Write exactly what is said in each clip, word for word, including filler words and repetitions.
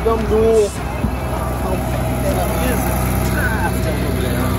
Vamos do... Pela mesa? Ah, não tem problema.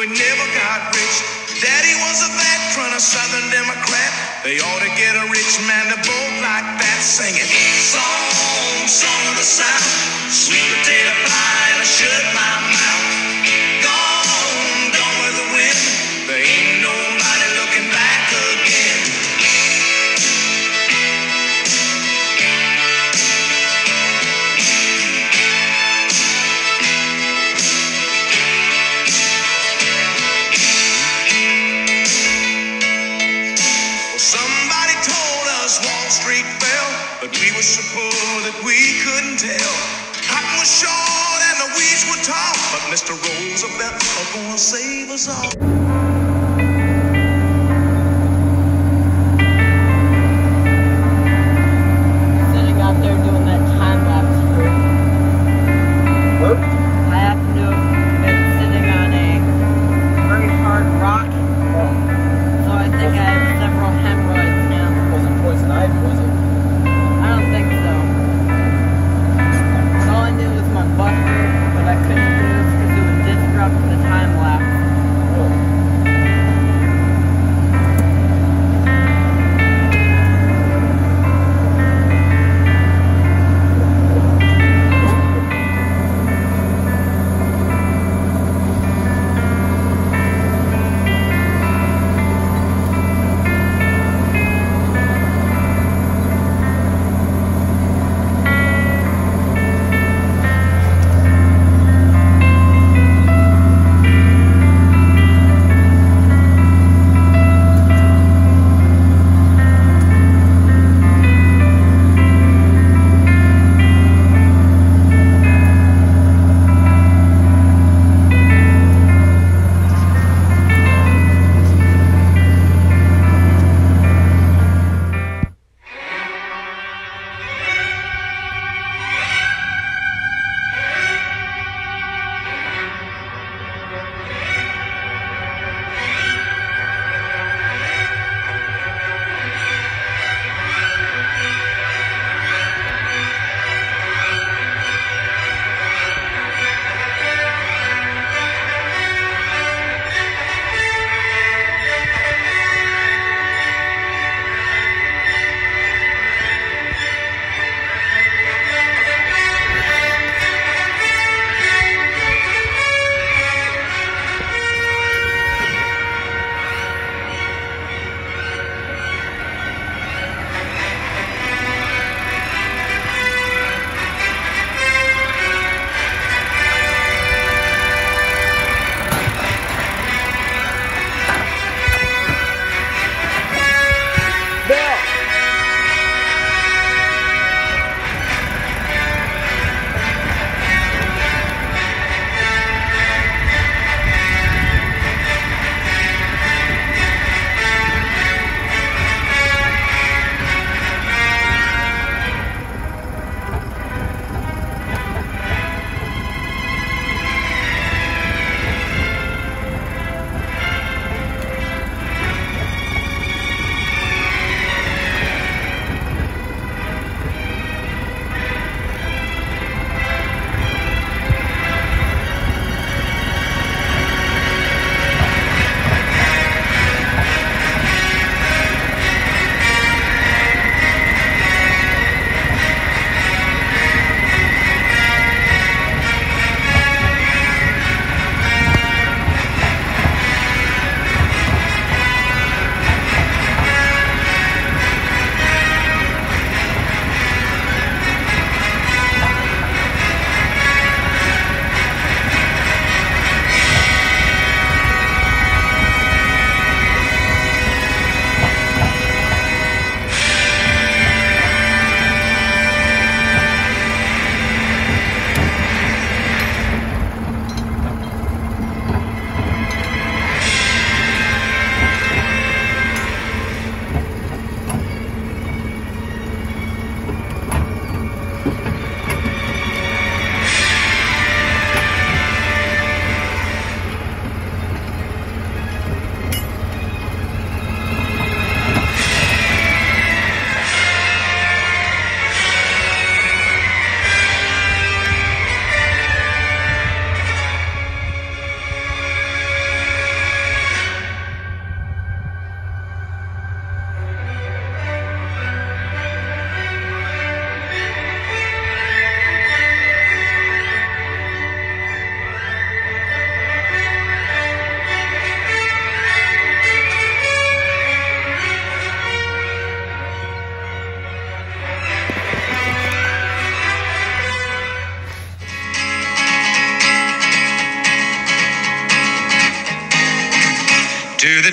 he never got rich. Daddy was a veteran, a Southern Democrat. They ought to get a rich man to vote like that, singing song, song of the South, sweet potato pie and I shut my mouth. Gone, gone with the wind. There ain't nobody looking back again. Wall Street fell, but we were so poor that we couldn't tell. Cotton was short and the weeds were tall, but Mister Roosevelt was gonna save us all. Sitting out there doing that time lapse for What? I happen to have been sitting on a very hard rock, so I think I have several hemorrhoids now. Wasn't poison ivy, was it? I don't think so. All I knew was my butt hurt, but I couldn't move because it would disrupt the time lapse. Really?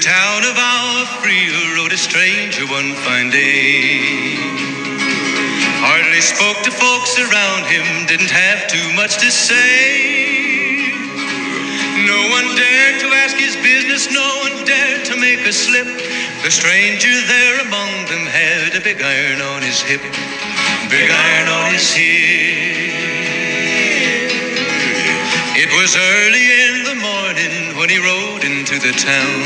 town of our Frio rode a stranger one fine day. Hardly spoke to folks around him, didn't have too much to say. No one dared to ask his business, no one dared to make a slip. The stranger there among them had a big iron on his hip, big iron on his hip. It was early in the morning when he rode into the town.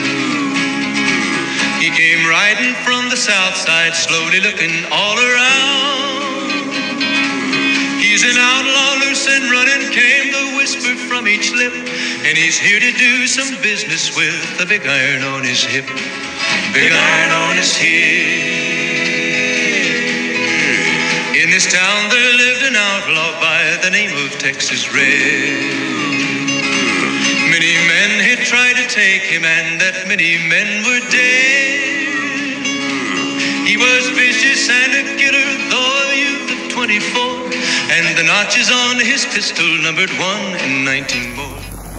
He came riding from the south side, slowly looking all around. He's an outlaw, loose and running, came the whisper from each lip, and he's here to do some business with a big iron on his hip, big iron on his hip. In this town there lived an outlaw by the name of Texas Red. Many men had tried to take him, and that many men were dead. He was vicious and a killer, though a youth of twenty-four, and the notches on his pistol numbered one and nineteen more.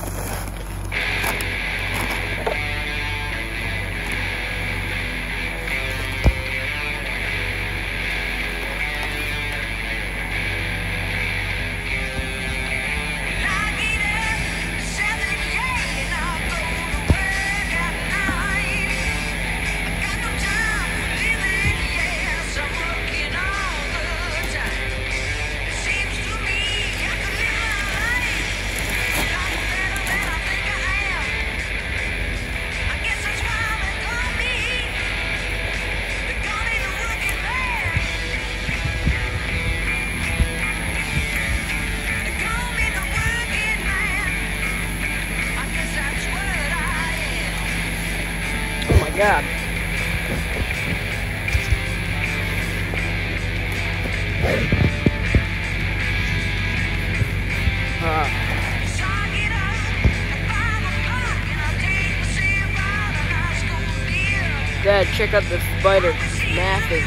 God. Uh. Dad, check out this spider. It's massive.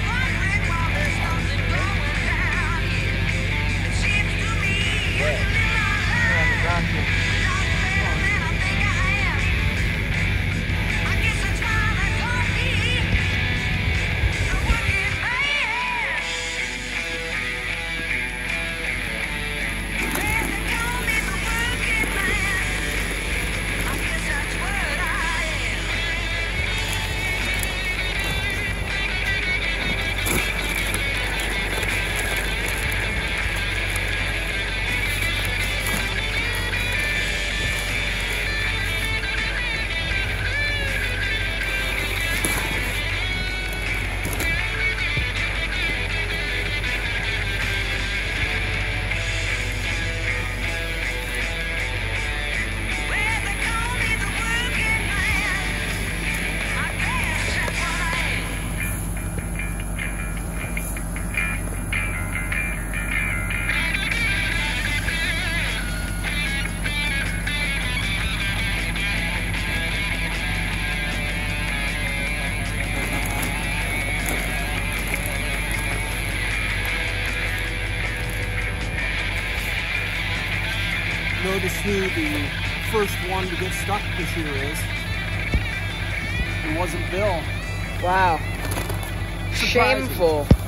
Notice who the first one to get stuck this year is. It wasn't Bill. Wow. Surprising. Shameful.